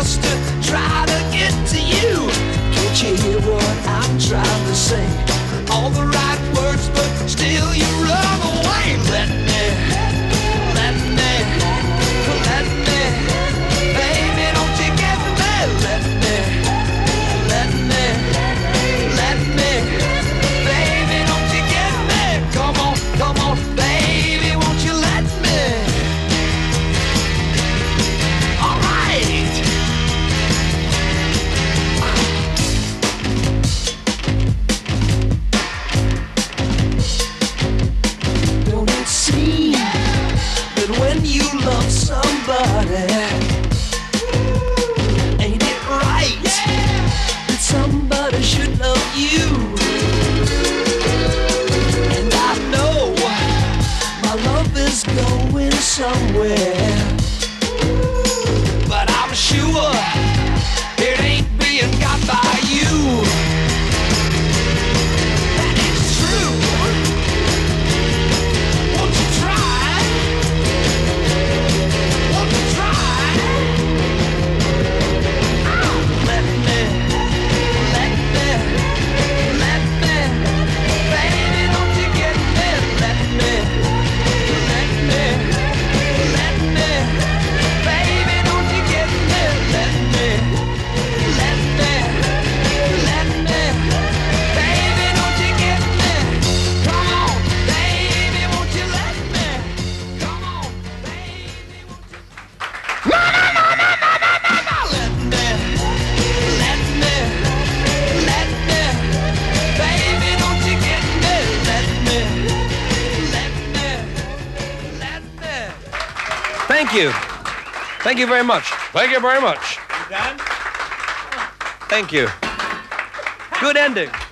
just to try to get to you. Can't you hear what I'm trying to say? All the right words, but still you run away. Let me, baby, don't you get me? Let me, baby, don't you get me? Come on, baby, won't you let me? All right. Don't it seem that when you love somebody, ain't it right that somebody should love you? And I know my love is going somewhere, but I'm sure it ain't being got by you. That is true. Won't you try? Won't you try? Let me, baby, don't you get me? Let me, baby, don't you get me? Let me, baby, don't you get me? Come on, baby, won't you let me? Come on, baby, won't you? No, let me, baby, don't you get me? Let me. Thank you. Thank you very much. Thank you very much. You done? Thank you. Good ending.